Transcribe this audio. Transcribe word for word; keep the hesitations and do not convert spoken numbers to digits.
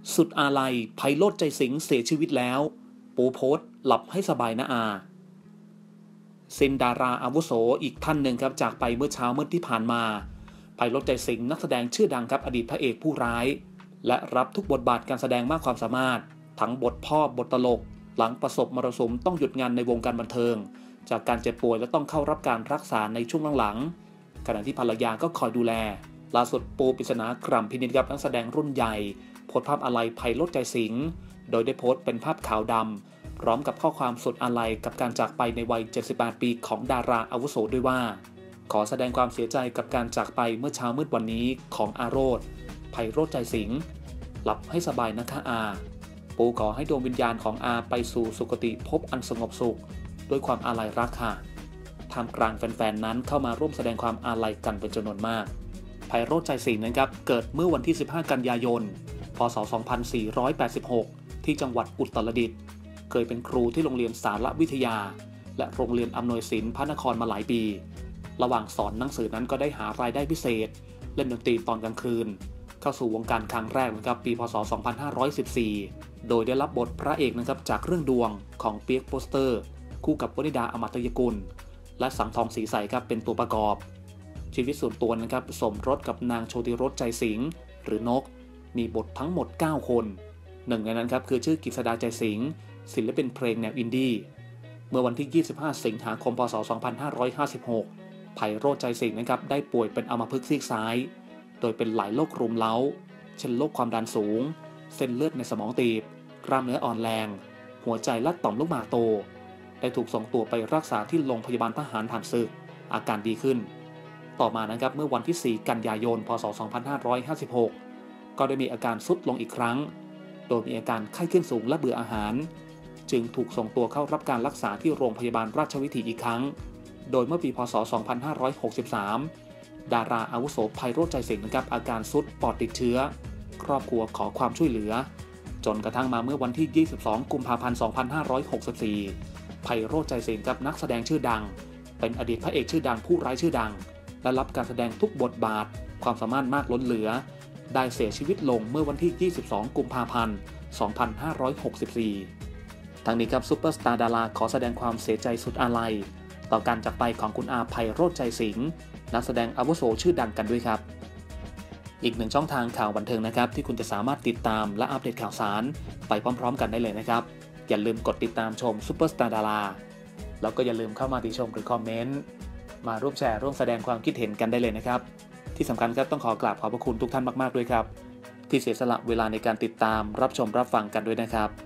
สุดอาลัยไพโรจน์ใจสิงห์เสียชีวิตแล้วปูโพสต์หลับให้สบายนะอาซินดาราอาวุโสอีกท่านหนึ่งครับจากไปเมื่อเช้ามืดที่ผ่านมาไพโรจน์ใจสิงห์นักแสดงชื่อดังครับอดีตพระเอกผู้ร้ายและรับทุกบทบาทการแสดงมากความสามารถทั้งบทพ่อบทตลกหลังประสบมรสุมต้องหยุดงานในวงการบันเทิงจากการเจ็บป่วยและต้องเข้ารับการรักษาในช่วงหลังๆขณะที่ภรรยาก็คอยดูแลล่าสุดปูปริศนากรัมพินิจครับนักแสดงรุ่นใหญ่โพสต์ภาพอาลัยไพโรจน์ใจสิงห์โดยได้โพสต์เป็นภาพขาวดำพร้อมกับข้อความสุดอาลัยกับการจากไปในวัยเจ็ดสิบแปดปีของดาราอาวุโสด้วยว่าขอแสดงความเสียใจกับการจากไปเมื่อเช้ามืดวันนี้ของอาโรจน์ไพโรจน์ใจสิงห์หลับให้สบายนะคะอาปูขอให้ดวงวิญญาณของอาไปสู่สุคติภพอันสงบสุขด้วยความอาลัยรักค่ะท่ามกลางแฟนๆนั้นเข้ามาร่วมแสดงความอาลัยกันเป็นจำนวนมากไพโรจน์ใจสิงห์นะครับเกิดเมื่อวันที่สิบห้ากันยายนพ.ศ. สองพันสี่ร้อยแปดสิบหกที่จังหวัดอุตรดิตถ์เคยเป็นครูที่โรงเรียนสารวิทยาและโรงเรียนอำนวยศิลป์พระนครมาหลายปีระหว่างสอนหนังสือนั้นก็ได้หารายได้พิเศษเล่นดนตรีตอนกลางคืนเข้าสู่วงการครั้งแรกนะครับปีพ.ศ. สองพันห้าร้อยสิบสี่โดยได้รับบทพระเอกนะครับจากเรื่องดวงของเปียกโปสเตอร์คู่กับวนิดาอมตยกุลและสังทองศรีใสครับเป็นตัวประกอบชีวิตส่วนตัวนะครับสมรสกับนางโชติรสใจสิงห์หรือนกมีบททั้งหมดเก้าคนหนึ่งในนั้นครับคือชื่อกฤษดาใจสิงห์ศิลปินเพลงแนวอินดี้เมื่อวันที่ยี่สิบห้าสิงหาคมพ.ศ. สองพันห้าร้อยห้าสิบหกไพโรจน์ใจสิงห์นะครับได้ป่วยเป็นอัมพฤกษ์ซีกซ้ายโดยเป็นหลายโรครุมเร้าเช่นโรคความดันสูงเส้นเลือดในสมองตีบกล้ามเนื้ออ่อนแรงหัวใจและต่อมลูกหมากโตได้ถูกส่งตัวไปรักษาที่โรงพยาบาลทหารผ่านศึกอาการดีขึ้นต่อมานะครับเมื่อวันที่สี่กันยายนพ.ศ. สองพันห้าร้อยห้าสิบหกก็ได้มีอาการทรุดลงอีกครั้งโดยมีอาการไข้ขึ้นสูงและเบื่ออาหารจึงถูกส่งตัวเข้ารับการรักษาที่โรงพยาบาลราชวิถีอีกครั้งโดยเมื่อปีพ.ศ. สองพันห้าร้อยหกสิบสามดาราอาวุโสไพโรจน์ใจสิงห์นะครับอาการทรุดปอดติดเชื้อครอบครัวขอความช่วยเหลือจนกระทั่งมาเมื่อวันที่ยี่สิบสองกุมภาพันธ์สองพันห้าร้อยหกสิบสี่ไพโรจน์ใจสิงห์กับนักแสดงชื่อดังเป็นอดีตพระเอกชื่อดังผู้ร้ายชื่อดังและรับการแสดงทุกบทบาทความสามารถมากล้นเหลือได้เสียชีวิตลงเมื่อวันที่ยี่สิบสองกุมภาพันธ์สองพันห้าร้อยหกสิบสี่ทางนี้ครับซุปเปอร์สตาร์ดาราขอแสดงความเสียใจสุดอาลัยต่อการจากไปของคุณอาไพโรจน์ใจสิงห์นักแสดงอาวุโสชื่อดังกันด้วยครับอีกหนึ่งช่องทางข่าวบันเทิงนะครับที่คุณจะสามารถติดตามและอัปเดตข่าวสารไปพร้อมๆกันได้เลยนะครับอย่าลืมกดติดตามชมซุปเปอร์สตาร์ดาราแล้วก็อย่าลืมเข้ามาติชมหรือคอมเมนต์มาร่วมแชร์ร่วมแสดงความคิดเห็นกันได้เลยนะครับที่สำคัญครับต้องขอกราบขอบพระคุณทุกท่านมากๆด้วยครับที่เสียสละเวลาในการติดตามรับชมรับฟังกันด้วยนะครับ